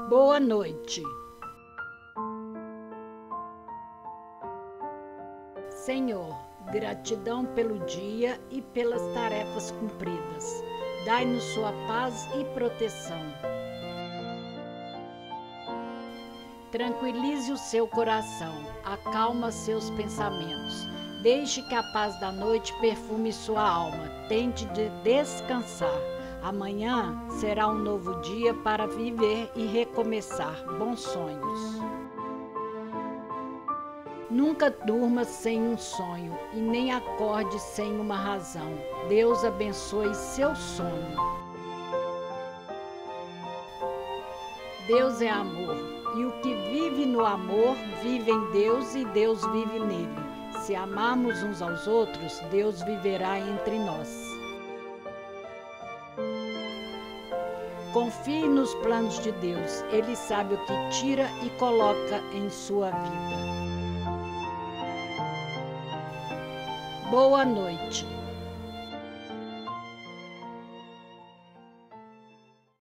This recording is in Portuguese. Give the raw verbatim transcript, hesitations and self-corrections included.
Boa noite. Senhor, gratidão pelo dia e pelas tarefas cumpridas. Dai-nos sua paz e proteção. Tranquilize o seu coração, acalma seus pensamentos. Deixe que a paz da noite perfume sua alma. Tente de descansar. Amanhã será um novo dia para viver e recomeçar. Bons sonhos. Nunca durma sem um sonho e nem acorde sem uma razão. Deus abençoe seu sono. Deus é amor, e o que vive no amor vive em Deus e Deus vive nele. Se amarmos uns aos outros, Deus viverá entre nós. Confie nos planos de Deus, Ele sabe o que tira e coloca em sua vida. Boa noite.